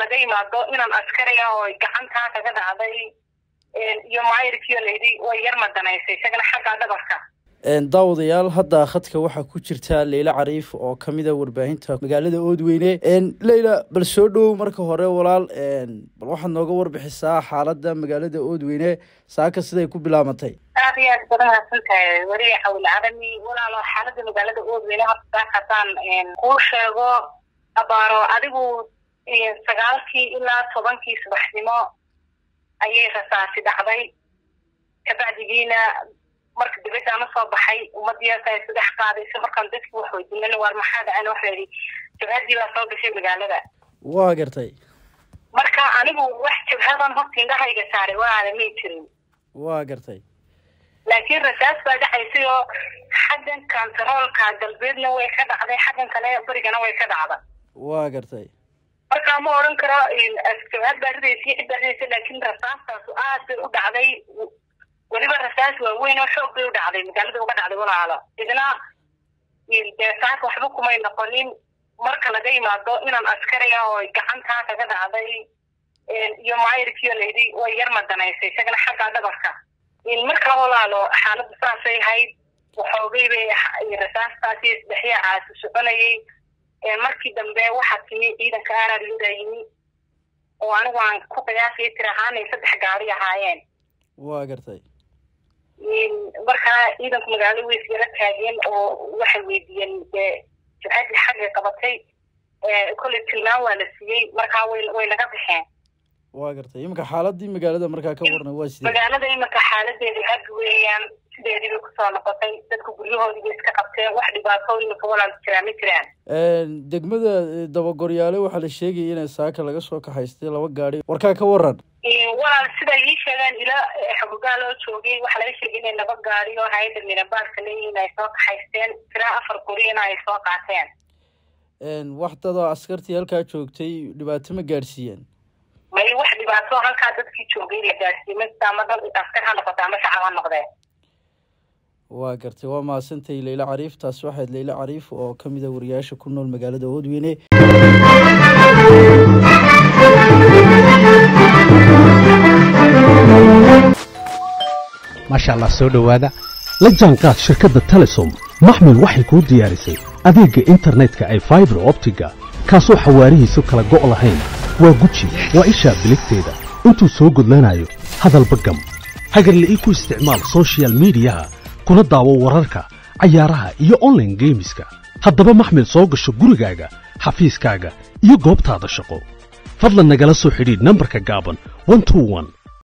laga yimaado inaan askariga oo gacantaa kaga dhacday iyo maayirkii leeyahay way yar madanaysay isagana xagga dhabarka daawadayaal hadda khadka waxa ku jirta Leila Cariif oo kamid ah warbaahinta magaalada Oodweyne Leila bal soo dhow marka hore walaal bal waxaad nooga warbixisaa xaaladda magaalada Oodweyne saaka siday ku bilaabantay aad badan hasantahay wariye xawil caalami walaal xaaladda magaalada Oodweyne hadda qataan ku sheego abaaro adigu 9 ilaa 10 subaxnimo ayay rasaasi dhacday kabacdiina marka dibadda aan soo baxay umadiyaas ay saddex qaadayso markaan dadku wax weydiinay war maxaa dhacay wax leeyahay jabhadii la soo gashay magaalada waa gartay marka anigu wax jabhadan horta indhahayga saaray waa ma jirin waa gartay laakiin rasaas baa dhaxaysay oo xaggan kantaroolka galbeedna way ka dhacday xaggan kale barigana way ka dhacday waa gartay marka ma oran karo in jabhad baa ridaysay laakiin rasaastaas aad u dhacday waliba rasaas waa weyn oo xoog u dhacday magaalada uga dhacday walaalo idina deesaak waxba kuma noqonin marka laga yimaado inaan askariga oo gacantaa kaga dhacday iyo maayirkii leeyahay way yar madanaysay isagana xagga dhabarka marka walaalo xaaladdu saasay ahayd waxoogay bay rasaastaasi saddexyacaas soconayay markii dambe waxa timi ciidanka aarariyay oo anigu aan ku qiyaasay tirahaan 3 gaari ahaayeen waa gartay marka ciidanka magaalada way sii raadiyeen oo waxay weydiiyeen jabhadii xagga qabatay kulli tilmaan waa la siiyay marka way laga bixeen waa gartay imka xaaladii magaalada marka ka warnay waa sidee magaalada imka xaaladeedu aad weeyaan sideedii ku soo noqotay dadku guryahoodii iska qabteen wax dhibaatooyin ka walaal jiraan degmada Dabagoryaale waxa la sheegay in saaka laga soo kaxaystay 2 gaari warka ka waran walaal sida ay sheegaan ila xuquuqda loo joogay waxa la sheegay in 2 gaari oo hay'adda Mirabaarka leeyihiin ay soo kaxaysteen 4 guriyana ay soo qaateen waxtada askartii halka joogtay dhibaato ma gaarsiiyeen may wax dhibaato halka dadkii joogay la gaarsiiyay ama dad askar ha noqoto ama shacab ha noqdeen waa gartay waa maasantay Leila Cariif taas waxaad Leila Cariif oo kamid ah wariyaasha ku nool magaalada Oodweyne ما شاء الله سو دhowaada la jaanqaad shirkadda Telesom maxmil waxay ku diyaarisay adeega internetka ay fiber optiga kaasoo xawaarihiisu kala go' lahayn waa guji waa isha biligteeda intuu soo gudlanayo hadalba gam hagarle ku isticmaal social media kuna daawo wararka ciyaaraha iyo online gameska haddaba maxmil soo gasho gurigaaga xafiiskaaga iyo goobtaada shaqo fadlan nagala soo xidhiidh nambarka gaaban 121